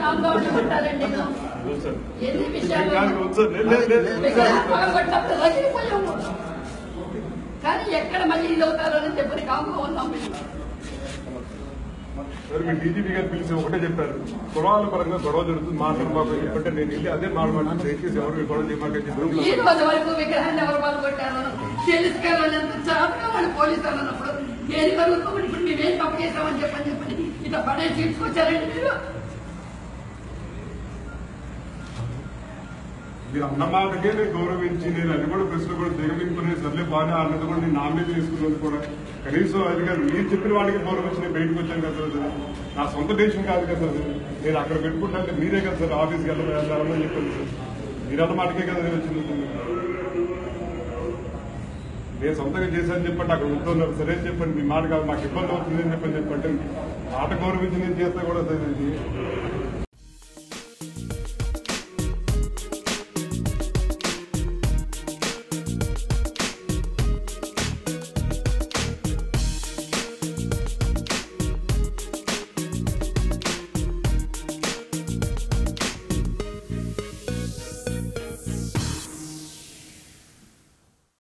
ఆందోళన పడ్డారండి. ఎన్ని విషయాలు కానీ ఎక్కడ మళ్ళీ ఇది అవుతారని చెప్పని కాంగ్రెస్ ఉన్నాం. మీ డీజీపీ గారు పిలిచి ఒకటే చెప్పారు, గొడవల పరంగా గొడవ జరుగుతుంది మాట్లాడబాబు చెప్పంటే నేను వెళ్ళి అదే మాట్లాడుతున్నాను. దయచేసి ఎవరు గొడవ చేయమాకని చెప్పి ఈ రోజు వరకు విగ్రహాన్ని ఎవరు పాల్గొట్టారు తెలుసుకోవాలని ఎంత చాటుగా వాళ్ళు పోలీసులు అన్నప్పుడు ఏది కలుగుతామని ఇప్పుడు మేమేం తప్పు చేస్తామని చెప్పని ఇట్లా పడే తీసుకొచ్చారండి మీరు. మీరు అన్న మాటకే నేను గౌరవించి నేను అది కూడా ప్రశ్న కూడా దిగమించుకునే సర్లే బాగా అన్నది కూడా నేను నామినేట్ చేసుకున్నది కూడా కనీసం అది కాదు. మీరు చెప్పిన వాడికి గౌరవించి నేను బయటకు వచ్చాను కదా సార్. నా సొంత దేశం కాదు కదా సార్. నేను అక్కడ పెట్టుకుంటే మీరే కదా సార్ ఆఫీస్కి వెళ్ళాలని చెప్పాను సార్. మీరు అన్న మాటకే కదా నేను వచ్చింది. నేను సొంతంగా చేశాను చెప్పండి, అక్కడ ఉంటున్నారు సరే చెప్పండి. మీ మాట కాదు మాకు ఇబ్బంది అవుతుంది అని చెప్పండి. మాట గౌరవించి నేను చేస్తా కూడా సార్ ఇది